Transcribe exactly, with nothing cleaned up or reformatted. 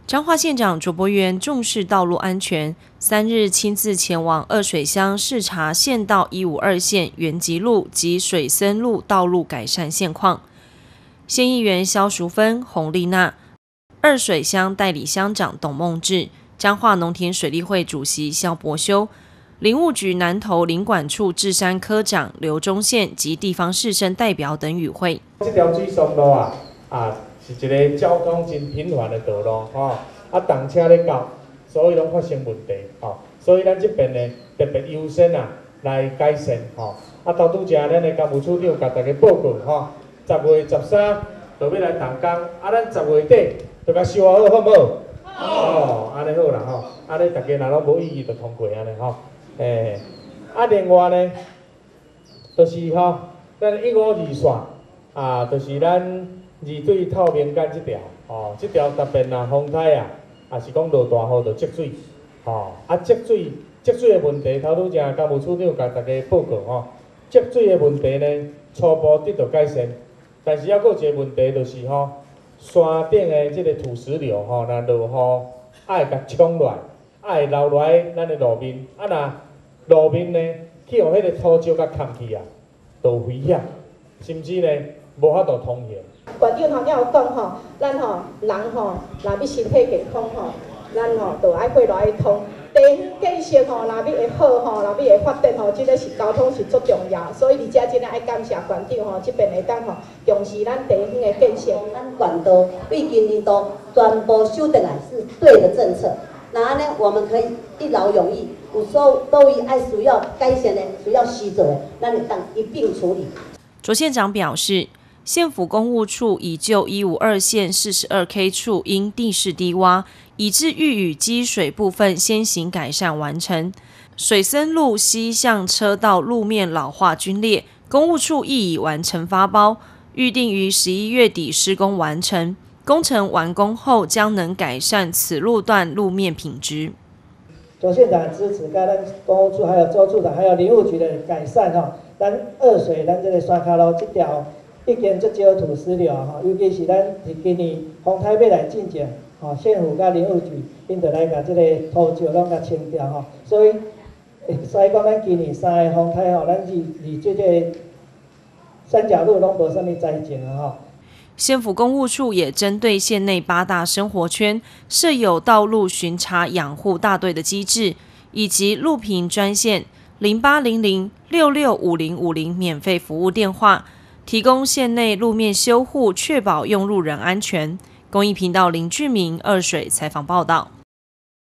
彰化县长卓博源重视道路安全，三日亲自前往二水乡视察县道一五二线元吉路及水森路道路改善现况。县议员萧淑芬、洪丽娜，二水乡代理乡长董梦志，彰化农田水利会主席萧伯修，林务局南投林管处治山科长刘忠宪及地方士绅代表等与会。 这条水松路啊，啊是一个交通真频繁的道路，吼、哦，啊，动车咧到，所以拢发生问题，吼、哦，所以咱这边呢特别优先啊来改善，吼、哦，啊，到拄则咱的干部处长甲大家报告，吼、哦，十月十三就要来动工，啊，咱十月底就甲修好，好唔好？好，哦，安尼好啦，吼，安尼大家若拢无异议就通过安尼，吼，诶，啊，另外呢，就是吼，咱一五二线啊，就是咱二对透明间这条，哦，这条特别啊，风台啊，也是讲落大雨就积水，吼，啊，积水积水的问题，头拄则干部处长甲大家报告，吼，积水的问题呢，初步得到改善，但是还佫有一个问题就是吼。山顶的这个土石流吼，若落雨，爱甲冲落来，爱流落来咱的路面，啊，若路面呢去互迄个土石甲砍去啊，就有危险，甚至呢无法度通行。 县长头才有讲吼，咱吼人吼，若要身体健康吼，咱吼就爱过来通。地方建设吼，若要会好吼，若要会发展吼，即个是交通是足重要，所以而且真诶爱感谢县长吼，即边会当吼重视咱地方诶建设。 咱县道对今年度全部修得来是对的政策，那呢我们可以一劳永逸，有时候都有爱需要改善的、需要施做的，咱会当一并处理。 卓县长表示，县府公务处已就一五二线四十二 K 处因地势低洼，以致遇雨积水部分先行改善完成。水森路西向车道路面老化龟裂，公务处亦已完成发包，预定于十一月底施工完成。工程完工后，将能改善此路段路面品质。 卓县长支持，跟咱公务处还有周处长还有林务局的改善吼，咱二水咱这个山卡路这条已经足少土石流吼，尤其是咱今年风台要来进前。吼，县府甲林务局，因着来甲即个土石拢甲清掉吼，所以，所以讲咱今年三个风台吼，咱离离即个三甲路拢无啥物灾情啊吼。 县府公务处也针对县内八大生活圈设有道路巡查养护大队的机制，以及路平专线零八零零六六五零五零免费服务电话，提供县内路面修护，确保用路人安全。公益频道林志明二水采访报道。